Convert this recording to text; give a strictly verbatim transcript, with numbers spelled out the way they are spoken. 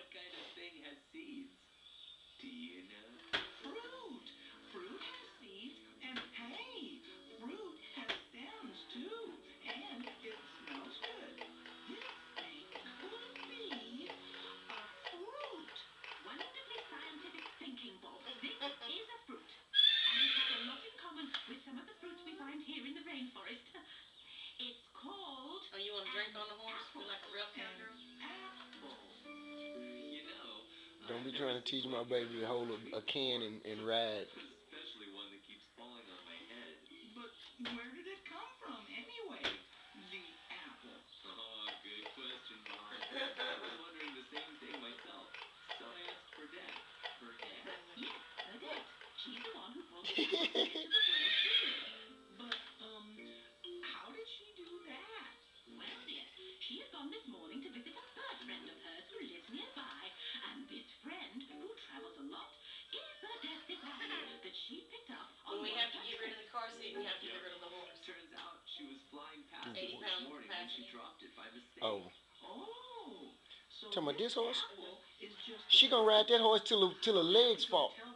kind of thing has seeds? Do you know? Fruit. Fruit has seeds, and hey, fruit has stems too, and it smells good. This thing could be a fruit. Wonderfully scientific thinking, Bob. This is a fruit, and it has a lot in common with some of the fruits we find here in the rainforest. It's called... Oh, you want to drink on the horse? Feel like a real An cowgirl? apple. You know, Don't be I've trying never to teach seen my one baby to before. hold a, a can and, and ride. Especially one that keeps falling on my head. But where did it come from anyway? The apple. Oh, good question, Bob. I was wondering the same thing myself. So I asked for Dad. For Dad? Yes, Odette. She's the one who brought the apple to the World Series. But, um, how did she do that? Well, dear, she had gone this morning to visit a bird friend of hers who lives nearby, and this friend, who travels a lot, gave Odette this apple that she picked up on When we one have of to her get rid of trips. the car seat, we have to get rid of the horse. Turns out she was flying past it eighty this pound morning when she passenger. dropped it by mistake. Oh, Oh, so talking about this horse? apple is just She gonna ride that horse till her, till her legs fall.